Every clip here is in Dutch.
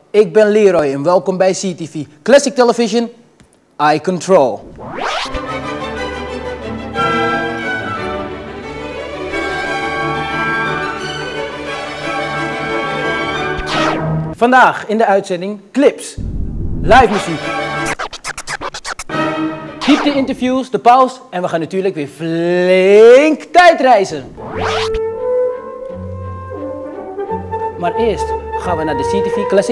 ik ben Leroy en welkom bij CTV Classic Television, Eye Control. Vandaag in de uitzending clips, live muziek, diepte interviews, de pauze en we gaan natuurlijk weer flink tijdreizen. Maar eerst gaan we naar de CTV Classic.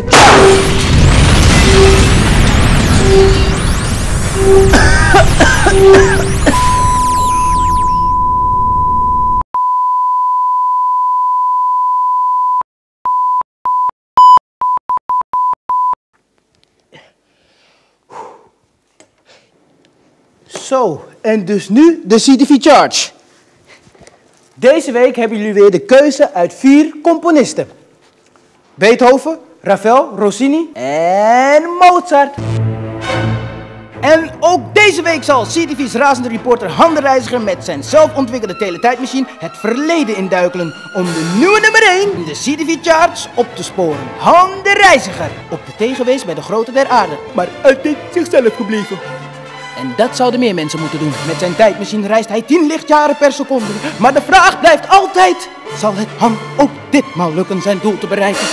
Zo, en dus nu de CTV Charge. Deze week hebben jullie weer de keuze uit 4 componisten. Beethoven, Ravel, Rossini en Mozart. En ook deze week zal CTV's razende reporter Han de Reiziger met zijn zelfontwikkelde teletijdmachine het verleden induikelen om de nieuwe nummer 1 in de CTV Charts op te sporen. Han de Reiziger, op de thee geweest bij de grootte der aarde, maar altijd zichzelf gebleven. En dat zouden meer mensen moeten doen. Met zijn tijdmachine reist hij 10 lichtjaren per seconde. Maar de vraag blijft altijd, zal het Han ook ditmaal lukken zijn doel te bereiken?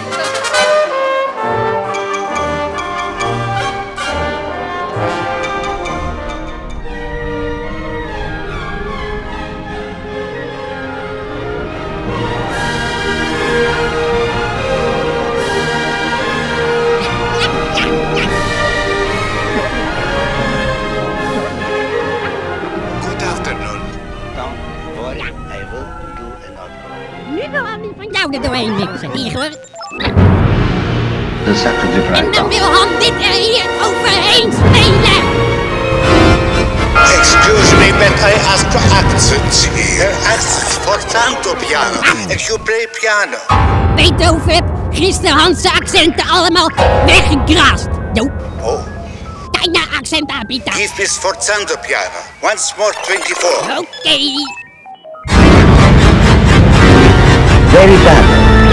Nu wil Han van jou er doorheen mixen, Igor. De sacrifice. En dan wil Han dit er hier overheen spelen. Excuse me, but I ask for accents here. Accents for tanto piano. If you play piano. Beethoven heb gisteren Hans' accenten allemaal weggegraast. Jo. Oh. Kijk naar accent aanbieden. Give this for tanto piano. Once more 24. Oké. Very bad.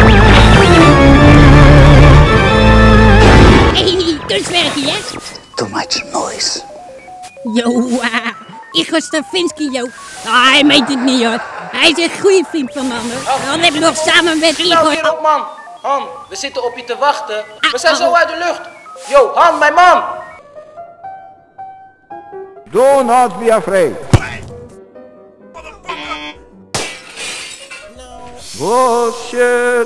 Hey, dus werk je, hè? Too much noise. Yo, Igor Stravinsky, yo. Hij meent het niet, hoor. Hij is een goede vriend van me, hoor. Dan heb ik nog samen met Nou, Igor... hier op, man. Han, we zitten op je te wachten. We zijn zo uit de lucht. Yo, Han, mijn man. Do not be afraid. Głos się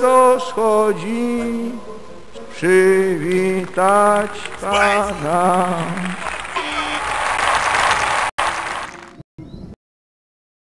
rozchodzi, przywitać Pana.